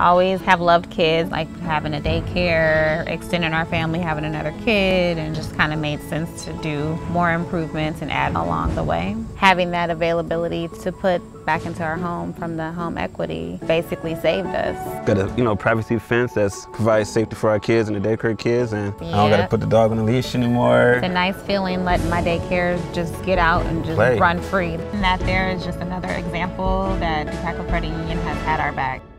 always have loved kids, like having a daycare, extending our family, having another kid, and just kind of made sense to do more improvements and add along the way. Having that availability to put back into our home from the home equity basically saved us. Got a privacy fence that provides safety for our kids and the daycare kids, and I don't got to put the dog on a leash anymore. It's a nice feeling letting my daycare just get out and just run free. And that there is just another example that DePaco Credit Union has had our back.